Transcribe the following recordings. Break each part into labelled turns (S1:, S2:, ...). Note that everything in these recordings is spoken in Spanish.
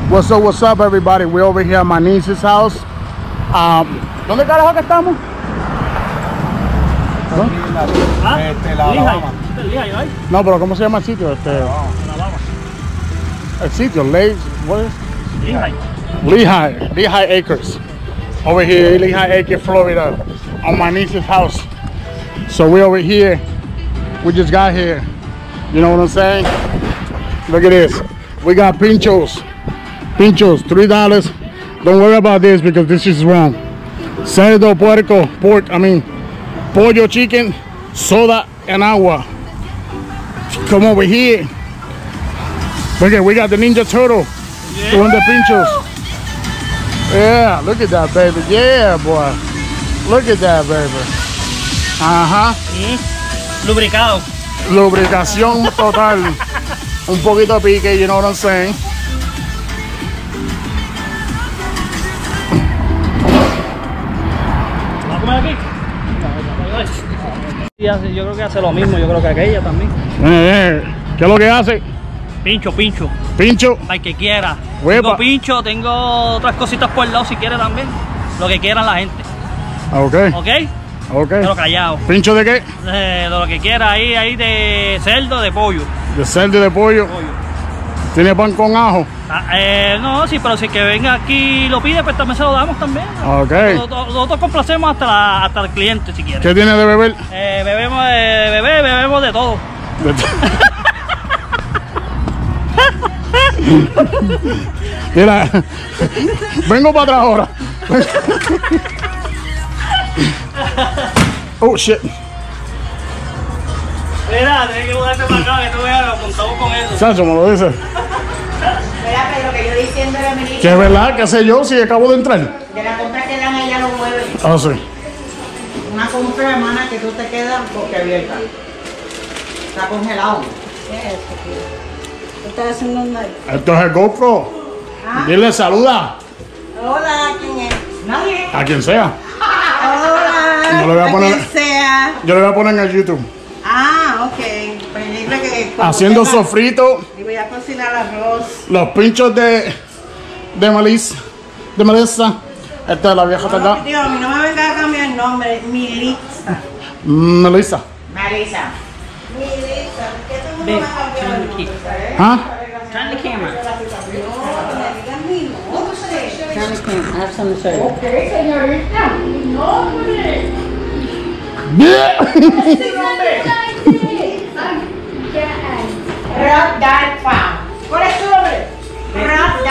S1: What's up, everybody? We're over here at my niece's house. ¿Dónde carajo que estamos? No, pero ¿cómo se llama el sitio? El sitio, what is? Lehigh Acres. Over here in Lehigh Acres, Florida, on my niece's house. So we're over here. We just got here. You know what I'm saying? Look at this. We got pinchos. Pinchos, $3. Don't worry about this because this is wrong. Cerdo, puerco, pollo, chicken, soda, and agua. Come over here. Look at, we got the Ninja Turtle doing the pinchos. Yeah, look at that, baby. Yeah, boy. Look at that, baby.
S2: Lubricado.
S1: Lubricación total. Un poquito de pique, you know what I'm saying?
S2: ¿Va a comer aquí? Yo creo que hace lo mismo, yo creo que aquella también.
S1: ¿Qué es lo que hace?
S2: Pincho.
S1: Pincho.
S2: Para el que quiera.
S1: Huepa.
S2: Tengo pincho, tengo otras cositas por el lado si quiere también. Lo que quieran la gente. ¿Ok? Pero callado.
S1: ¿Pincho de qué?
S2: De lo que quiera, ahí de cerdo, de pollo.
S1: De cerdo y de pollo. ¿Tiene pan con ajo?
S2: No, sí, pero si que venga aquí y lo pide, pues también se lo damos también.
S1: Ok.
S2: Nosotros complacemos hasta el cliente si quiere.
S1: ¿Qué tiene de beber?
S2: Bebemos de todo.
S1: Mira, vengo para atrás ahora. Oh shit.
S2: Mira, tienes que mudarte para acá, que tú veas, lo contamos con eso.
S1: Sancho, me lo dice.
S3: Mira, Pedro, que yo diciéndole a mi niña.
S1: Que es verdad, qué sé yo, si acabo de entrar.
S3: De la compra que dan, ella lo mueve.
S1: Ah, sí.
S3: Una compra, hermana, que tú te quedas porque abierta. Está congelado. ¿Qué es esto, tío? ¿Qué estás haciendo un live?
S1: Esto es el GoPro.
S3: ¿Ah?
S1: Dile saluda.
S3: Hola, ¿quién es? Nadie.
S1: A quien sea.
S3: Hola.
S1: Yo le voy a poner.
S3: Quien sea.
S1: Yo le voy a poner en el YouTube.
S3: Ah, ok. Pues dile que
S1: Haciendo sofrito.
S3: Y voy a cocinar arroz.
S1: Los pinchos de Melissa. Esta es la vieja, ¿verdad?
S3: No, tío, a mí no me venga a cambiar el nombre. Melissa.
S1: Melissa.
S3: Melissa. Melissa. ¿Qué tú me vas a cambiar el nombre?
S1: ¿Ah?
S2: Turn the camera.
S3: Turn the camera. I have something to say.
S4: Ok, señorita, mi nombre.
S3: Rock Dark Farm. ¿Cuál es tu nombre? Rock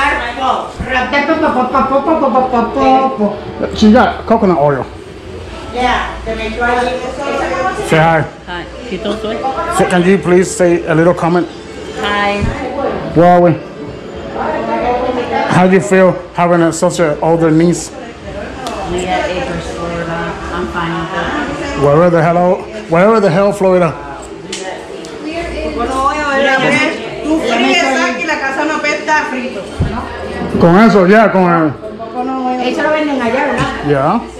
S3: Dark Farm.
S1: She got coconut oil.
S3: Yeah, te metió allí.
S1: Say hi.
S2: Hi. ¿Quito esto?
S1: So can you please say a little comment?
S3: Hi.
S1: Where are we? How do you feel having such an older niece?
S3: Lehigh Acres, Florida. I'm fine with
S1: Wherever the hell, Florida.
S3: Bueno, voy a ver. Tú fríes aquí, la casa no pesta frito.
S1: Con eso, ya, con el.
S3: Eso lo venden allá, ¿verdad?
S1: Yeah.